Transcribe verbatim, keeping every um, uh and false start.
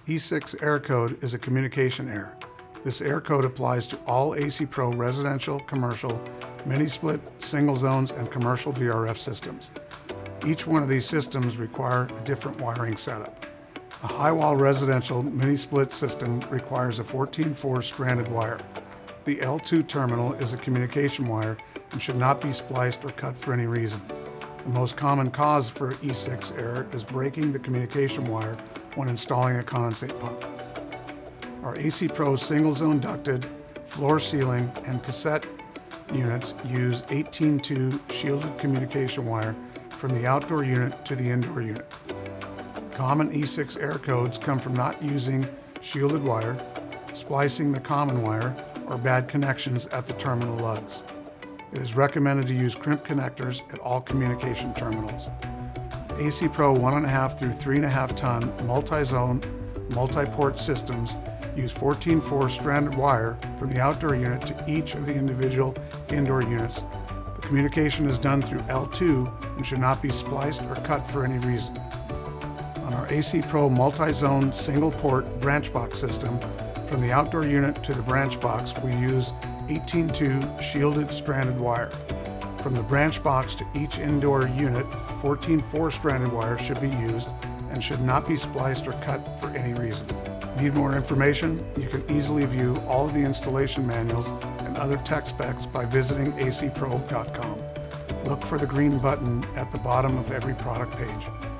E six error code is a communication error. This error code applies to all A C Pro residential, commercial, mini-split, single zones, and commercial V R F systems. Each one of these systems require a different wiring setup. A high-wall residential mini-split system requires a fourteen four stranded wire. The L two terminal is a communication wire and should not be spliced or cut for any reason. The most common cause for E six error is breaking the communication wire when installing a condensate pump. Our A C Pro single-zone ducted, floor ceiling, and cassette units use eighteen two shielded communication wire from the outdoor unit to the indoor unit. Common E six error codes come from not using shielded wire, splicing the common wire, or bad connections at the terminal lugs. It is recommended to use crimp connectors at all communication terminals. A C Pro one point five through three point five ton multi-zone, multi-port systems use fourteen four stranded wire from the outdoor unit to each of the individual indoor units. The communication is done through L two and should not be spliced or cut for any reason. On our A C Pro multi-zone single-port branch box system, from the outdoor unit to the branch box, we use eighteen two shielded stranded wire. From the branch box to each indoor unit, fourteen four stranded wire should be used and should not be spliced or cut for any reason. Need more information? You can easily view all of the installation manuals and other tech specs by visiting A C pro dot com. Look for the green button at the bottom of every product page.